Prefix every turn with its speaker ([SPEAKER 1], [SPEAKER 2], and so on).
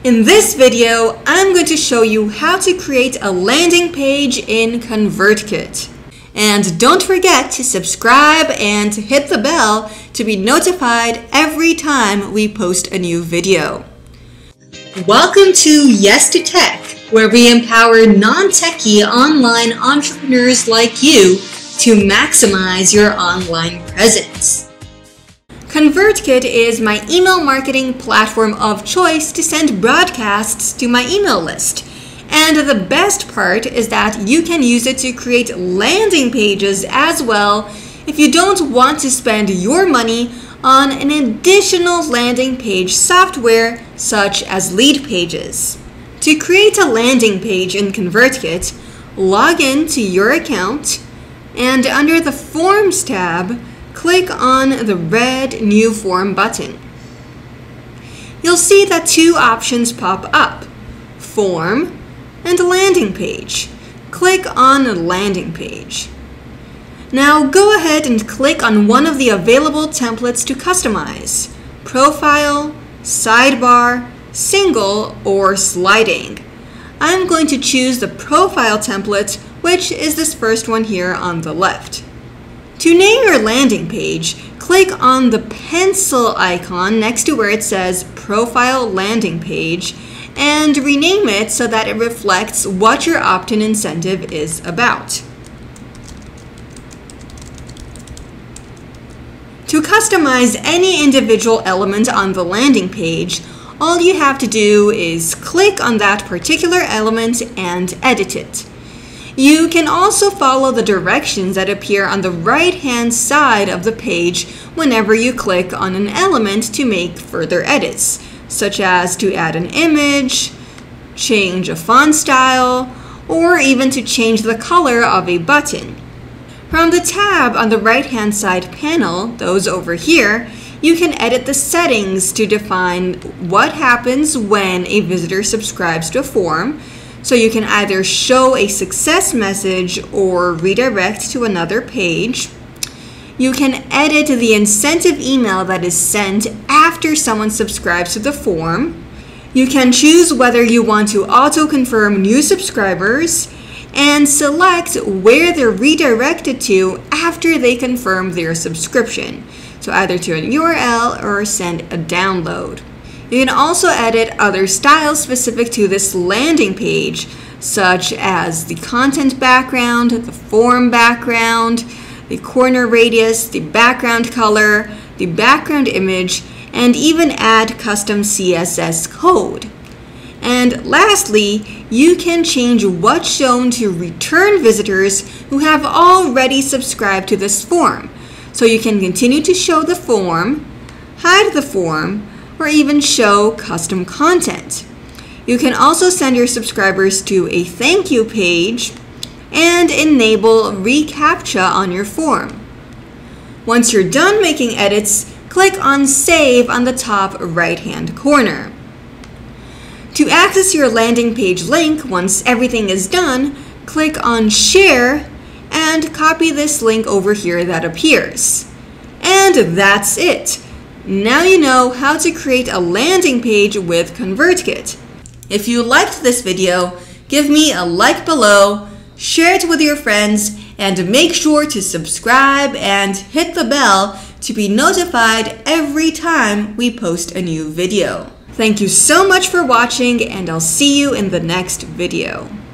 [SPEAKER 1] In this video, I'm going to show you how to create a landing page in ConvertKit. And don't forget to subscribe and hit the bell to be notified every time we post a new video. Welcome to Yes to Tech, where we empower non-techie online entrepreneurs like you to maximize your online presence. ConvertKit is my email marketing platform of choice to send broadcasts to my email list. And the best part is that you can use it to create landing pages as well if you don't want to spend your money on an additional landing page software such as Lead Pages. To create a landing page in ConvertKit, log in to your account and under the Forms tab, click on the red New Form button. You'll see that two options pop up, Form and Landing Page. Click on Landing Page. Now go ahead and click on one of the available templates to customize, Profile, Sidebar, Single, or Sliding. I'm going to choose the Profile template, which is this first one here on the left. To name your landing page, click on the pencil icon next to where it says Profile Landing Page and rename it so that it reflects what your opt-in incentive is about. To customize any individual element on the landing page, all you have to do is click on that particular element and edit it. You can also follow the directions that appear on the right-hand side of the page whenever you click on an element to make further edits, such as to add an image, change a font style, or even to change the color of a button. From the tab on the right-hand side panel, those over here, you can edit the settings to define what happens when a visitor subscribes to a form. So you can either show a success message or redirect to another page. You can edit the incentive email that is sent after someone subscribes to the form. You can choose whether you want to auto-confirm new subscribers and select where they're redirected to after they confirm their subscription. So either to an URL or send a download. You can also edit other styles specific to this landing page, such as the content background, the form background, the corner radius, the background color, the background image, and even add custom CSS code. And lastly, you can change what's shown to return visitors who have already subscribed to this form. So you can continue to show the form, hide the form, or even show custom content. You can also send your subscribers to a thank you page and enable reCAPTCHA on your form. Once you're done making edits, click on Save on the top right-hand corner. To access your landing page link once everything is done, click on Share and copy this link over here that appears. And that's it. Now you know how to create a landing page with ConvertKit. If you liked this video, give me a like below, share it with your friends, and make sure to subscribe and hit the bell to be notified every time we post a new video. Thank you so much for watching, and I'll see you in the next video.